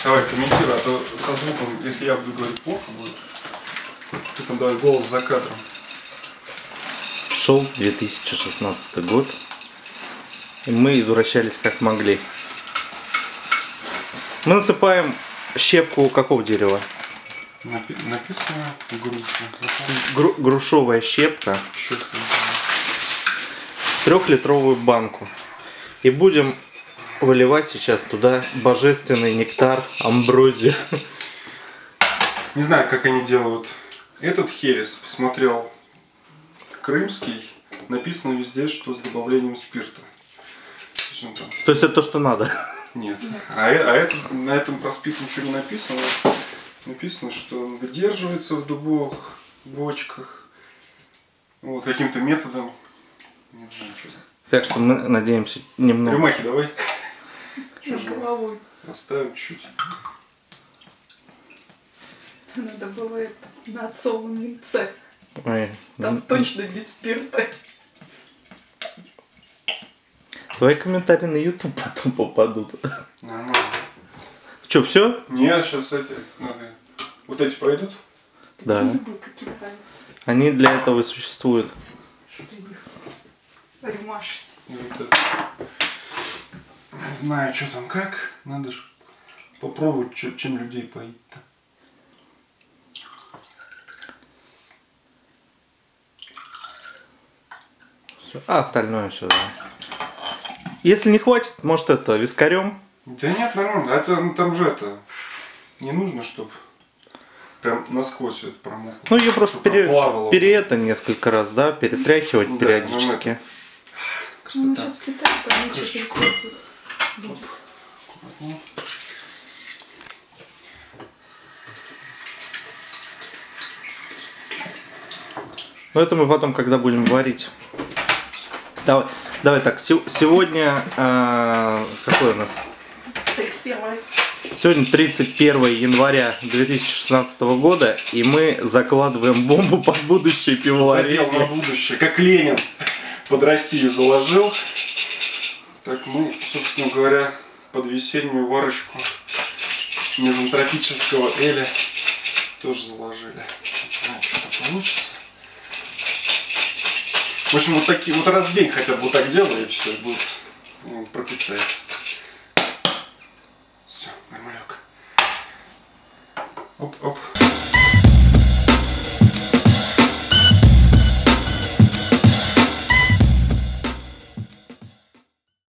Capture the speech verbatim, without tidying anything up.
Давай, комментируй, а то со звуком, если я буду говорить плохо будет. Ты там давай голос за кадром. Шел две тысячи шестнадцатый год, и мы извращались как могли. Мы насыпаем щепку какого дерева? Напи написано груша. Гру грушовая щепка. Щепка. Трехлитровую банку. И будем выливать сейчас туда божественный нектар, амброзию. Не знаю, как они делают. Этот херес, посмотрел, крымский, написано везде, что с добавлением спирта. То есть, там... то есть это то, что надо? Нет. А, а это, на этом проспит ничего не написано. Написано, что он выдерживается в дубовых бочках. Вот, каким-то методом. Не знаю, что за... Так что мы надеемся немного. Рюмахи давай. Над головой. Оставим чуть. Надо было это на отцовом венце. Ой, там ну... точно без спирта. Твои комментарии на YouTube потом попадут. Нормально. Че, все? Нет, сейчас эти надо. Вот эти пройдут? Да. Любые, какие нравятся. Они для этого и существуют. Чтобы из них рюмашить. Вот это. Не знаю, что там как. Надо же попробовать, что, чем людей поить-то. А остальное все, да. Если не хватит, может это вискарем? Да нет, нормально. Это, ну, там же это не нужно, чтобы прям насквозь это промокло. Ну ее просто пере, пере это несколько раз, да, перетряхивать, да, периодически. Красота. Ну, сейчас вплетать, там Крышечку. будет. Но это мы потом, когда будем варить. Давай, давай так, сегодня, э, какой у нас? тридцать первое. Сегодня тридцать первое января две тысячи шестнадцатого года, и мы закладываем бомбу под будущее пивоварение. Задел на будущее, как Ленин под Россию заложил. Так мы, собственно говоря, под весеннюю варочку мезантропического эля тоже заложили. Не знаю, что получится. В общем, вот такие вот раз в день хотя бы вот так делаю, и все, будет, ну, пропитается. Все, нормалек. Оп-оп.